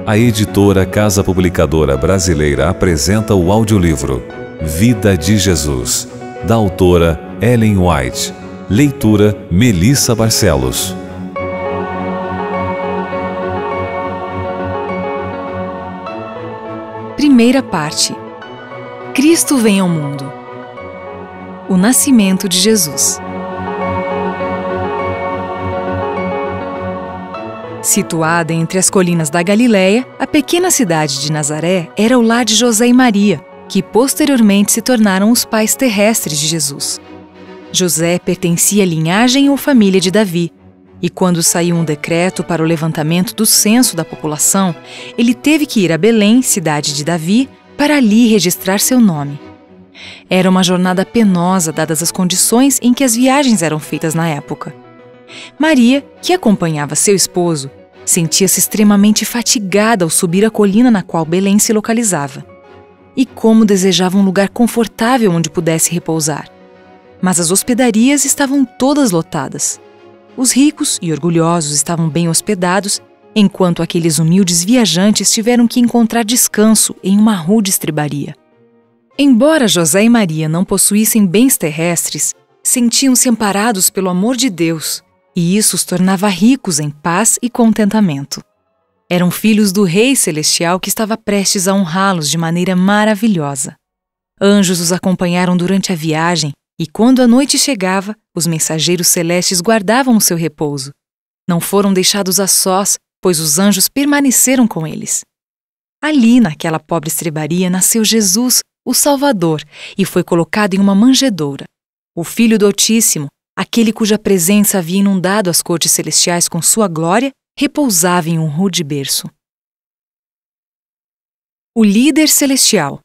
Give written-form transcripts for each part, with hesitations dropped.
A editora Casa Publicadora Brasileira apresenta o audiolivro Vida de Jesus, da autora Ellen White. Leitura Melissa Barcelos. Primeira parte. Cristo vem ao mundo. O nascimento de Jesus. Situada entre as colinas da Galileia, a pequena cidade de Nazaré era o lar de José e Maria, que posteriormente se tornaram os pais terrestres de Jesus. José pertencia à linhagem ou família de Davi, e quando saiu um decreto para o levantamento do censo da população, ele teve que ir a Belém, cidade de Davi, para ali registrar seu nome. Era uma jornada penosa, dadas as condições em que as viagens eram feitas na época. Maria, que acompanhava seu esposo, sentia-se extremamente fatigada ao subir a colina na qual Belém se localizava. E como desejava um lugar confortável onde pudesse repousar. Mas as hospedarias estavam todas lotadas. Os ricos e orgulhosos estavam bem hospedados, enquanto aqueles humildes viajantes tiveram que encontrar descanso em uma rude estrebaria. Embora José e Maria não possuíssem bens terrestres, sentiam-se amparados pelo amor de Deus, e isso os tornava ricos em paz e contentamento. Eram filhos do Rei Celestial que estava prestes a honrá-los de maneira maravilhosa. Anjos os acompanharam durante a viagem, e quando a noite chegava, os mensageiros celestes guardavam o seu repouso. Não foram deixados a sós, pois os anjos permaneceram com eles. Ali, naquela pobre estrebaria, nasceu Jesus, o Salvador, e foi colocado em uma manjedoura. O Filho do Altíssimo, aquele cuja presença havia inundado as cortes celestiais com sua glória, repousava em um rude berço. O líder celestial.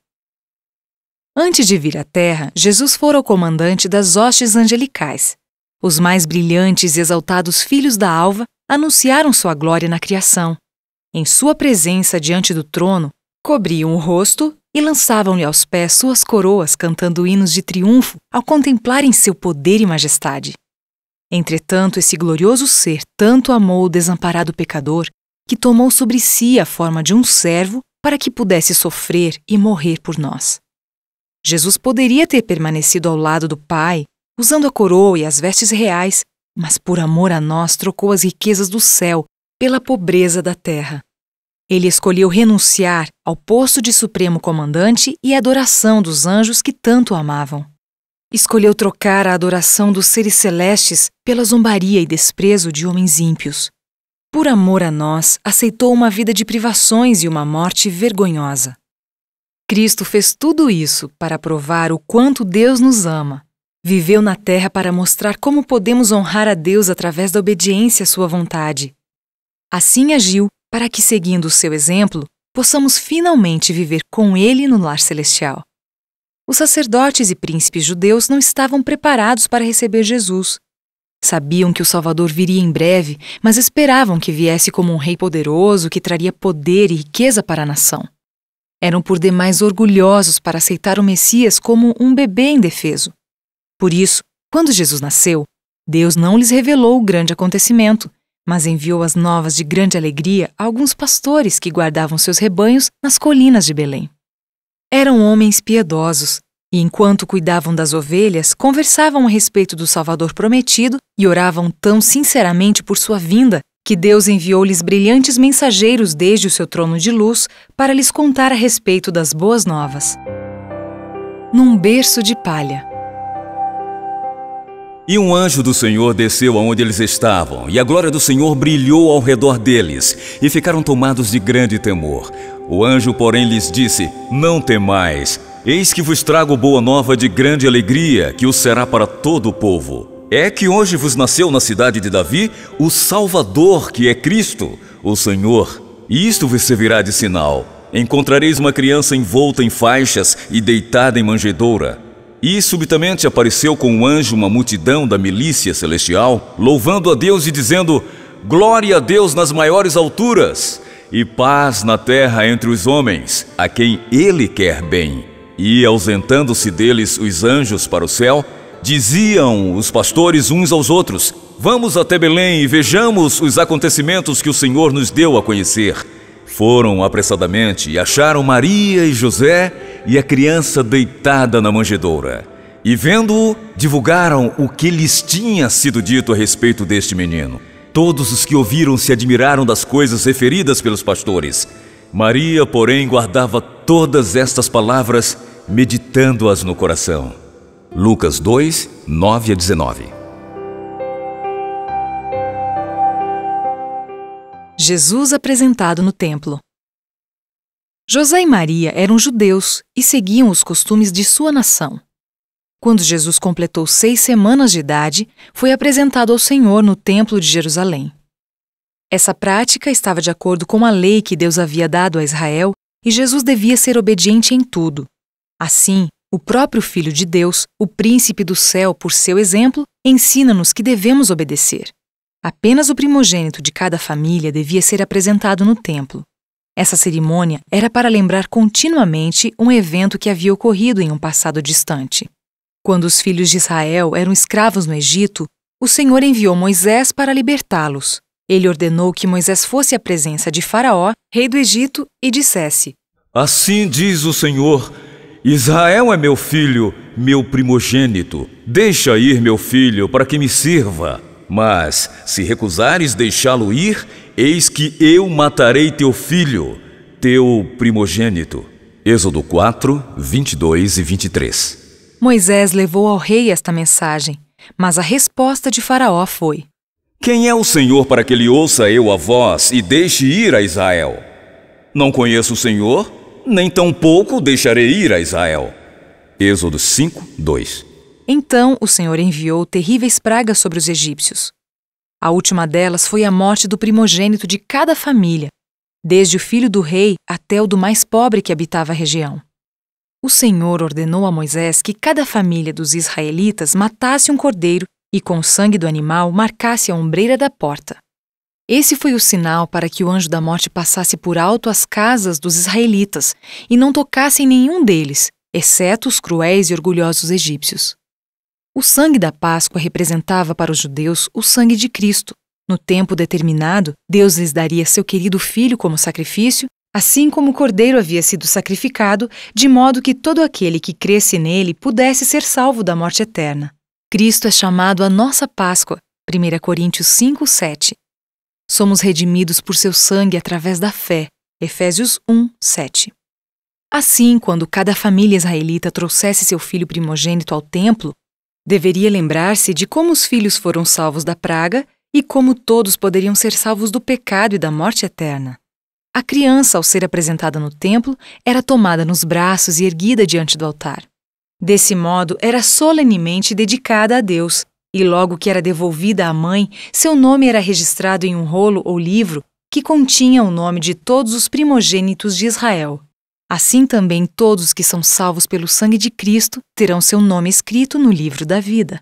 Antes de vir à Terra, Jesus fora o comandante das hostes angelicais. Os mais brilhantes e exaltados filhos da alva anunciaram sua glória na criação. Em sua presença diante do trono, cobriam o rosto e lançavam-lhe aos pés suas coroas, cantando hinos de triunfo ao contemplarem seu poder e majestade. Entretanto, esse glorioso ser tanto amou o desamparado pecador que tomou sobre si a forma de um servo para que pudesse sofrer e morrer por nós. Jesus poderia ter permanecido ao lado do Pai, usando a coroa e as vestes reais, mas por amor a nós trocou as riquezas do céu pela pobreza da terra. Ele escolheu renunciar ao posto de supremo comandante e adoração dos anjos que tanto o amavam. Escolheu trocar a adoração dos seres celestes pela zombaria e desprezo de homens ímpios. Por amor a nós, aceitou uma vida de privações e uma morte vergonhosa. Cristo fez tudo isso para provar o quanto Deus nos ama. Viveu na terra para mostrar como podemos honrar a Deus através da obediência à sua vontade. Assim agiu para que, seguindo o seu exemplo, possamos finalmente viver com ele no lar celestial. Os sacerdotes e príncipes judeus não estavam preparados para receber Jesus. Sabiam que o Salvador viria em breve, mas esperavam que viesse como um rei poderoso que traria poder e riqueza para a nação. Eram por demais orgulhosos para aceitar o Messias como um bebê indefeso. Por isso, quando Jesus nasceu, Deus não lhes revelou o grande acontecimento, mas enviou as novas de grande alegria a alguns pastores que guardavam seus rebanhos nas colinas de Belém. Eram homens piedosos, e enquanto cuidavam das ovelhas, conversavam a respeito do Salvador prometido e oravam tão sinceramente por sua vinda que Deus enviou-lhes brilhantes mensageiros desde o seu trono de luz para lhes contar a respeito das boas novas. Num berço de palha. E um anjo do Senhor desceu aonde eles estavam, e a glória do Senhor brilhou ao redor deles, e ficaram tomados de grande temor. O anjo, porém, lhes disse: Não temais, eis que vos trago boa nova de grande alegria, que o será para todo o povo. É que hoje vos nasceu na cidade de Davi o Salvador, que é Cristo, o Senhor. E isto vos servirá de sinal: encontrareis uma criança envolta em faixas e deitada em manjedoura. E subitamente apareceu com um anjo uma multidão da milícia celestial, louvando a Deus e dizendo: Glória a Deus nas maiores alturas, e paz na terra entre os homens, a quem Ele quer bem. E, ausentando-se deles os anjos para o céu, diziam os pastores uns aos outros: Vamos até Belém e vejamos os acontecimentos que o Senhor nos deu a conhecer. Foram apressadamente e acharam Maria e José e a criança deitada na manjedoura. E vendo-o, divulgaram o que lhes tinha sido dito a respeito deste menino. Todos os que ouviram se admiraram das coisas referidas pelos pastores. Maria, porém, guardava todas estas palavras, meditando-as no coração. Lucas 2, 9 a 19. Jesus apresentado no templo. José e Maria eram judeus e seguiam os costumes de sua nação. Quando Jesus completou 6 semanas de idade, foi apresentado ao Senhor no templo de Jerusalém. Essa prática estava de acordo com a lei que Deus havia dado a Israel e Jesus devia ser obediente em tudo. Assim, o próprio Filho de Deus, o príncipe do céu, por seu exemplo, ensina-nos que devemos obedecer. Apenas o primogênito de cada família devia ser apresentado no templo. Essa cerimônia era para lembrar continuamente um evento que havia ocorrido em um passado distante. Quando os filhos de Israel eram escravos no Egito, o Senhor enviou Moisés para libertá-los. Ele ordenou que Moisés fosse à presença de Faraó, rei do Egito, e dissesse: Assim diz o Senhor: Israel é meu filho, meu primogênito. Deixa ir meu filho para que me sirva. Mas, se recusares deixá-lo ir, eis que eu matarei teu filho, teu primogênito. Êxodo 4, 22 e 23. Moisés levou ao rei esta mensagem, mas a resposta de Faraó foi: Quem é o Senhor para que ele ouça eu a voz e deixe ir a Israel? Não conheço o Senhor, nem tampouco deixarei ir a Israel. Êxodo 5, 2. Então o Senhor enviou terríveis pragas sobre os egípcios. A última delas foi a morte do primogênito de cada família, desde o filho do rei até o do mais pobre que habitava a região. O Senhor ordenou a Moisés que cada família dos israelitas matasse um cordeiro e com o sangue do animal marcasse a ombreira da porta. Esse foi o sinal para que o anjo da morte passasse por alto as casas dos israelitas e não tocasse em nenhum deles, exceto os cruéis e orgulhosos egípcios. O sangue da Páscoa representava para os judeus o sangue de Cristo. No tempo determinado, Deus lhes daria seu querido filho como sacrifício, assim como o cordeiro havia sido sacrificado, de modo que todo aquele que cresce nele pudesse ser salvo da morte eterna. Cristo é chamado a nossa Páscoa, 1 Coríntios 5, 7. Somos redimidos por seu sangue através da fé, Efésios 1, 7. Assim, quando cada família israelita trouxesse seu filho primogênito ao templo, deveria lembrar-se de como os filhos foram salvos da praga e como todos poderiam ser salvos do pecado e da morte eterna. A criança, ao ser apresentada no templo, era tomada nos braços e erguida diante do altar. Desse modo, era solenemente dedicada a Deus, e logo que era devolvida à mãe, seu nome era registrado em um rolo ou livro que continha o nome de todos os primogênitos de Israel. Assim também todos que são salvos pelo sangue de Cristo terão seu nome escrito no livro da vida.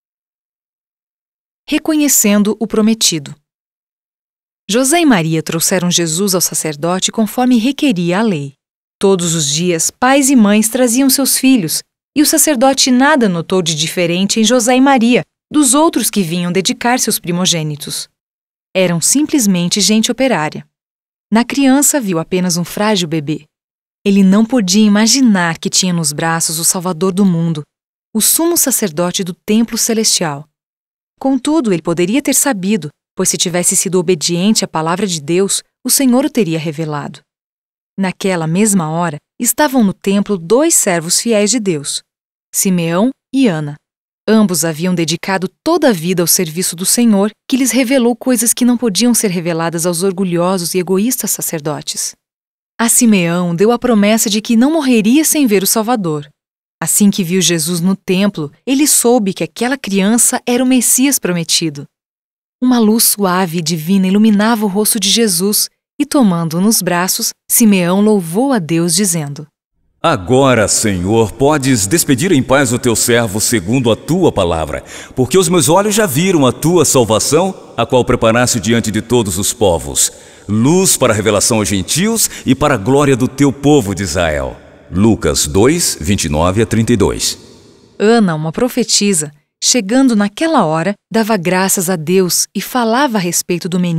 Reconhecendo o prometido. José e Maria trouxeram Jesus ao sacerdote conforme requeria a lei. Todos os dias, pais e mães traziam seus filhos, e o sacerdote nada notou de diferente em José e Maria dos outros que vinham dedicar seus primogênitos. Eram simplesmente gente operária. Na criança viu apenas um frágil bebê. Ele não podia imaginar que tinha nos braços o Salvador do mundo, o sumo sacerdote do templo celestial. Contudo, ele poderia ter sabido, pois se tivesse sido obediente à palavra de Deus, o Senhor o teria revelado. Naquela mesma hora, estavam no templo 2 servos fiéis de Deus, Simeão e Ana. Ambos haviam dedicado toda a vida ao serviço do Senhor, que lhes revelou coisas que não podiam ser reveladas aos orgulhosos e egoístas sacerdotes. A Simeão deu a promessa de que não morreria sem ver o Salvador. Assim que viu Jesus no templo, ele soube que aquela criança era o Messias prometido. Uma luz suave e divina iluminava o rosto de Jesus e, tomando-o nos braços, Simeão louvou a Deus, dizendo: Agora, Senhor, podes despedir em paz o teu servo segundo a tua palavra, porque os meus olhos já viram a tua salvação, a qual preparaste diante de todos os povos, luz para a revelação aos gentios e para a glória do teu povo de Israel. Lucas 2, 29 a 32. Ana, uma profetisa, chegando naquela hora, dava graças a Deus e falava a respeito do menino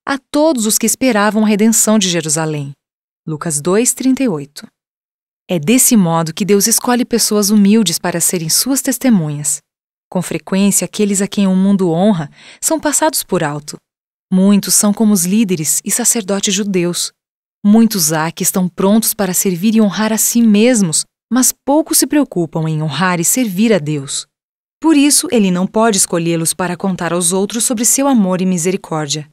a todos os que esperavam a redenção de Jerusalém. Lucas 2:38. É desse modo que Deus escolhe pessoas humildes para serem suas testemunhas. Com frequência, aqueles a quem o mundo honra são passados por alto. Muitos são como os líderes e sacerdotes judeus. Muitos há que estão prontos para servir e honrar a si mesmos, mas poucos se preocupam em honrar e servir a Deus. Por isso, ele não pode escolhê-los para contar aos outros sobre seu amor e misericórdia.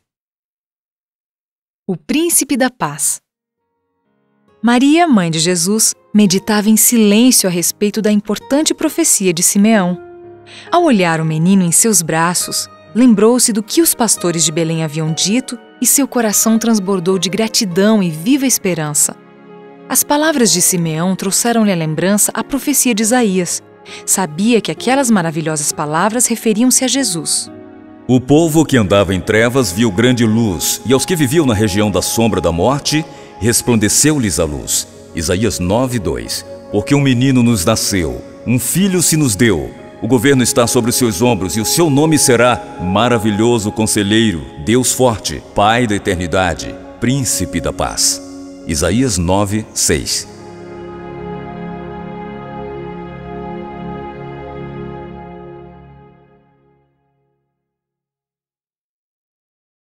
O Príncipe da Paz. Maria, mãe de Jesus, meditava em silêncio a respeito da importante profecia de Simeão. Ao olhar o menino em seus braços, lembrou-se do que os pastores de Belém haviam dito e seu coração transbordou de gratidão e viva esperança. As palavras de Simeão trouxeram-lhe à lembrança a profecia de Isaías. Sabia que aquelas maravilhosas palavras referiam-se a Jesus. O povo que andava em trevas viu grande luz, e aos que viviam na região da sombra da morte, resplandeceu-lhes a luz. Isaías 9:2. Porque um menino nos nasceu, um filho se nos deu. O governo está sobre os seus ombros e o seu nome será Maravilhoso Conselheiro, Deus Forte, Pai da Eternidade, Príncipe da Paz. Isaías 9:6.